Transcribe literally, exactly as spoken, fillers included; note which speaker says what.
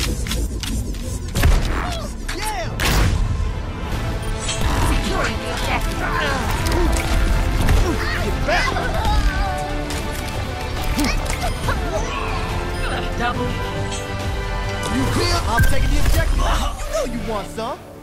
Speaker 1: Yeah!
Speaker 2: Securing the objective.
Speaker 1: Get back!
Speaker 2: Double.
Speaker 1: You here? I'm taking the objective. You know you want some.